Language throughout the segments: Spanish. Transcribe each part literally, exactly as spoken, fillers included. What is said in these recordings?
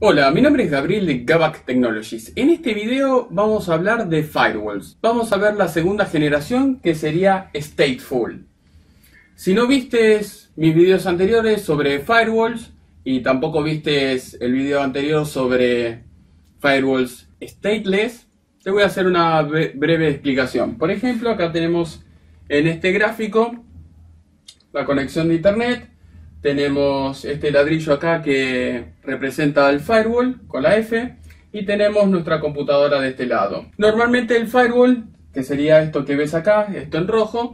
Hola, mi nombre es Gabriel de Gavac Technologies. En este video vamos a hablar de firewalls. Vamos a ver la segunda generación, que sería Stateful. Si no vistes mis videos anteriores sobre firewalls y tampoco vistes el video anterior sobre firewalls stateless, te voy a hacer una breve explicación. Por ejemplo, acá tenemos en este gráfico la conexión de internet. Tenemos este ladrillo acá que representa el firewall con la F y tenemos nuestra computadora de este lado. Normalmente el firewall, que sería esto que ves acá, esto en rojo,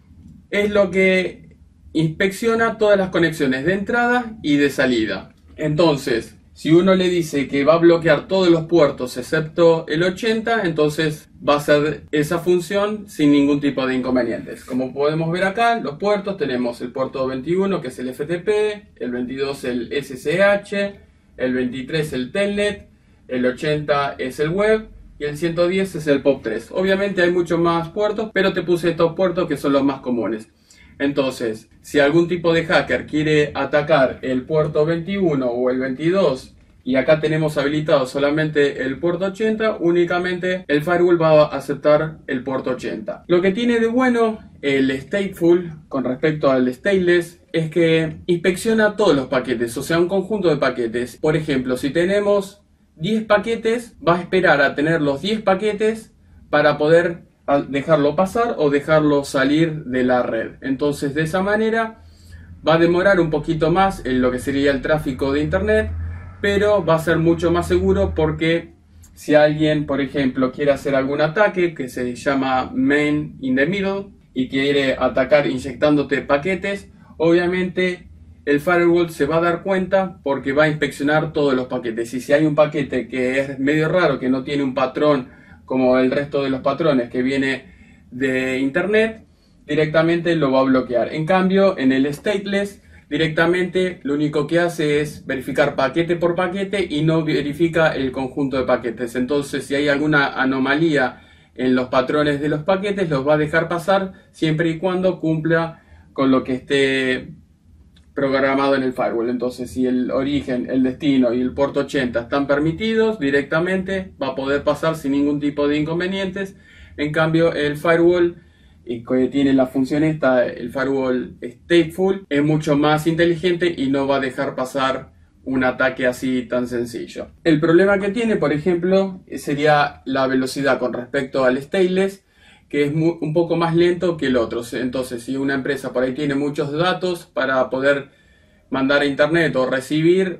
es lo que inspecciona todas las conexiones de entrada y de salida. Entonces, si uno le dice que va a bloquear todos los puertos excepto el ochenta, entonces va a hacer esa función sin ningún tipo de inconvenientes. Como podemos ver acá, los puertos tenemos el puerto veintiuno, que es el F T P, el veintidós el S S H, el veintitrés el Telnet, el ochenta es el web y el ciento diez es el pop tres. Obviamente hay muchos más puertos, pero te puse estos puertos que son los más comunes. Entonces, si algún tipo de hacker quiere atacar el puerto veintiuno o el veintidós y acá tenemos habilitado solamente el puerto ochenta, únicamente el firewall va a aceptar el puerto ochenta. Lo que tiene de bueno el Stateful con respecto al Stateless es que inspecciona todos los paquetes, o sea, un conjunto de paquetes. Por ejemplo, si tenemos diez paquetes, va a esperar a tener los diez paquetes para poder dejarlo pasar o dejarlo salir de la red. Entonces, de esa manera va a demorar un poquito más en lo que sería el tráfico de internet, pero va a ser mucho más seguro, porque si alguien, por ejemplo, quiere hacer algún ataque que se llama man in the middle y quiere atacar inyectándote paquetes, obviamente el firewall se va a dar cuenta porque va a inspeccionar todos los paquetes. Y si hay un paquete que es medio raro, que no tiene un patrón como el resto de los patrones que viene de internet, directamente lo va a bloquear. En cambio, en el stateless, directamente lo único que hace es verificar paquete por paquete y no verifica el conjunto de paquetes. Entonces, si hay alguna anomalía en los patrones de los paquetes, los va a dejar pasar siempre y cuando cumpla con lo que esté programado en el firewall. Entonces, si el origen, el destino y el puerto ochenta están permitidos, directamente va a poder pasar sin ningún tipo de inconvenientes. En cambio, el firewall, y que tiene la función esta, el firewall Stateful, es mucho más inteligente y no va a dejar pasar un ataque así tan sencillo. El problema que tiene, por ejemplo, sería la velocidad con respecto al stateless, que es muy, un poco más lento que el otro. Entonces, si una empresa por ahí tiene muchos datos para poder mandar a internet o recibir,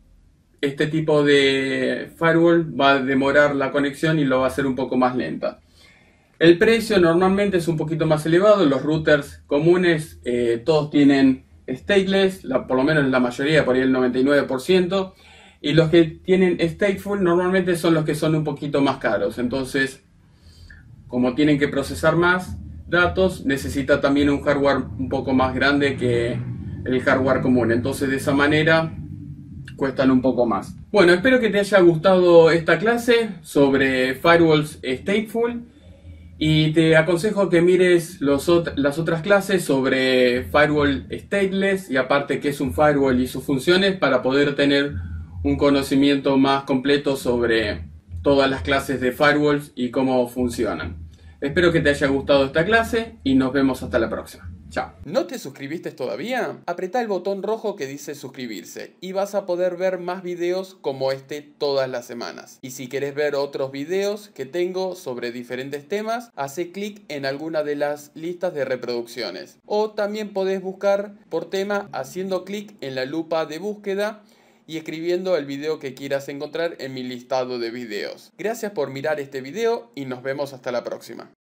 este tipo de firewall va a demorar la conexión y lo va a hacer un poco más lenta. El precio normalmente es un poquito más elevado. Los routers comunes eh, todos tienen stateless, la, por lo menos la mayoría, por ahí el noventa y nueve por ciento, y los que tienen stateful normalmente son los que son un poquito más caros. Entonces, como tienen que procesar más datos, necesita también un hardware un poco más grande que el hardware común. Entonces, de esa manera cuestan un poco más. Bueno, espero que te haya gustado esta clase sobre firewalls stateful y te aconsejo que mires los ot- las otras clases sobre firewall stateless y aparte qué es un firewall y sus funciones, para poder tener un conocimiento más completo sobre todas las clases de firewalls y cómo funcionan. Espero que te haya gustado esta clase y nos vemos hasta la próxima. Chao. ¿No te suscribiste todavía? Apretá el botón rojo que dice suscribirse y vas a poder ver más videos como este todas las semanas. Y si querés ver otros videos que tengo sobre diferentes temas, hace clic en alguna de las listas de reproducciones. O también podés buscar por tema haciendo clic en la lupa de búsqueda y escribiendo el video que quieras encontrar en mi listado de videos. Gracias por mirar este video y nos vemos hasta la próxima.